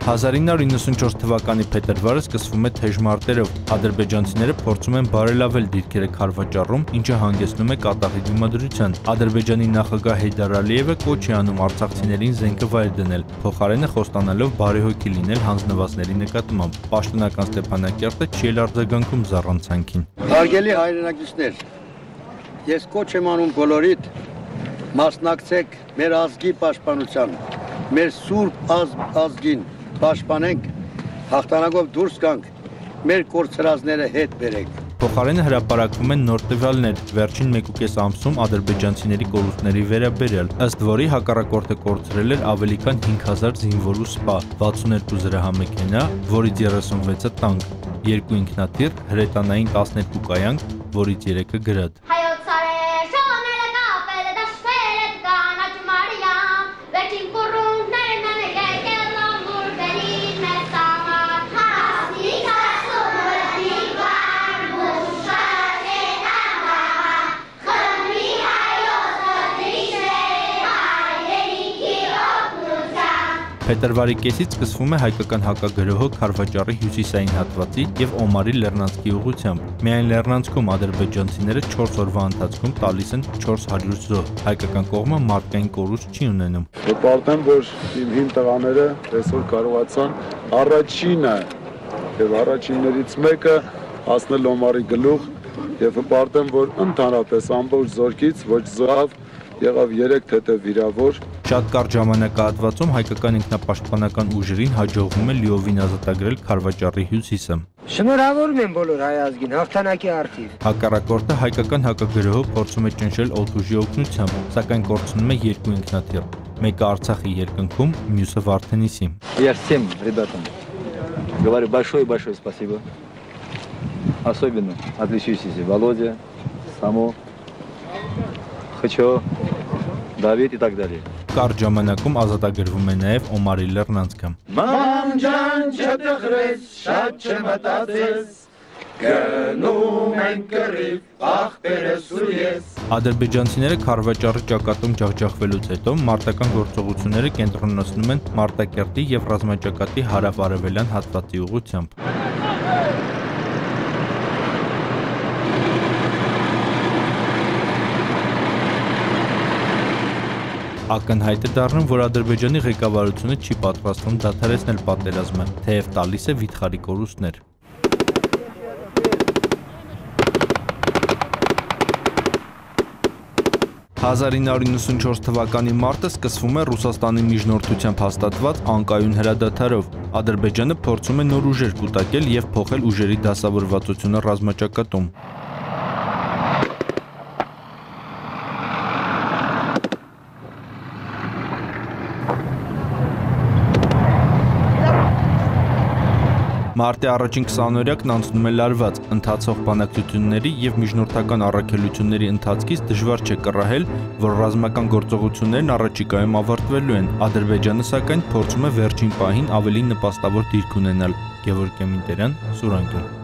1994 թվականի փետրվարը սկսվում է թեժ մարտերով։ Ադրբեջանցիները փորձում են բարելավել դիրքերը Քարվաճառում, ինչը հանգեցնում է կատաղի դիմադրության։ Ադրբեջանի նախագահ Հեյդար Ալիևը կոչ է անում արցախցիներին զենքը վայր դնել, փոխարենը խոստանալով բարեհոգի լինել հանձնվածների նկատմամբ։ Պաշտոնական Ստեփանակերտը չի էլ արձագանքում զառանցանքին։ Հարգելի հայրենակիցներ, ես կոչ եմ անում բոլորիդ մասնակցեք մեր ազգի պաշտպանության, մեր սուրբ ազգին պաշտպանենք, հաղթանակով դուրս գանք, մեր կորցրածները հետ բերենք։ Փոխարենը հրապարակվում են նոր տվյալներ, վերջին 1.5 ամսում ադրբեջանցիների կորուստների վերաբերյալ, ըստ որի հակառակորդը կորցրել էր ավելի քան 5000 զինվոր ու սպա, 62 զրահամեքենա, որից 36-ը տանկ, 2 ինքնաթիռ, հրետանային 12 կայանք, որից 3-ը գրադ։ Փետրվարի կեսից սկսվում է հայկական հակագրոհը Քարվաճառի հյուսիսային հատվածի եւ Օմարի Լեռնանցքի ուղղությամբ։ Միայն Լեռնանցքում ադրբեջանցիները 4 օրվա ընթացքում տալիս են 400 զոհ։ Հայկական կողմը մարդկային կորուստ չի ունենում։ Հպարտեմ, որ իմ հին տղաները այսօր կարողացան առաջինը եւ առաջիններից մեկը հասնել Օմարի գլուխ եւ հպարտեմ, որ ընդհանրապես ամբողջ զորքից ոչ զոհ եղավ 3 թեթև վիրավոր։ Շատ կարճ ժամանակահատվածում հայկական ինքնապաշտպանական ուժերին հաջողվում է լիովին ազատագրել Քարվաճառի հյուսիսը։ Շնորհավորում եմ բոլոր հայ ազգին հաղթանակի արդիվ։ Հակառակորդը հայկական հակագրոհը փորձում է ճնշել օդուժի օգնությամբ, սակայն կորցնում է 2 ինքնաթիռ, մեկը Արցախի երկնքում, մյուսը Վարդենիսի։ Я всем ребятам говорю большое спасибо. Особенно отличившийся Володя, Само, Хачо, Давид и так далее. Կարճ ժամանակում ազատագրվում է նաև Օմարի Լեռնանցքը։ Մամ ջան չտխրես, շատ չմտածես, գնում են կռիվ, աղբերս ու ես։ Ադրբեջանցիները Քարվաճառի ճակատում ջախջախվելուց հետո մարտական գործողությունները կենտրոնացնում են Մարտակերտի եւ ռազմաճակատի հարավ-արևելյան հատվածի ուղղությամբ։ Ակնհայտ է դառնում, որ Ադրբեջանի ղեկավարությունը չի պատրաստվում դադարեցնել պատերազմը, թեև տալիս է վիթխարի կորուստներ։ 1994 թվականի մարտը սկսվում է Ռուսաստանի միջնորդությամբ հաստատված անկայուն հրադադարով։ Ադրբեջանը փորձում է նոր ուժեր կուտակել եւ փոխել ուժերի դասավորվածությունը ռազմաճակատում։ Մարտի առաջին 20-օրյակն անցնում է լարված, ընթացող բանակցությունների եւ միջնորդական առաքելությունների ընթացքից դժվար չէ կռահել, որ ռազմական գործողություններն առաջիկայում ավարտվելու են։ Ադրբեջանը սակայն փորձում է վերջին պահին ավելի նպաստավոր դիրք ունենալ։ Գևորգ Մինտերյան, Սուրանգել։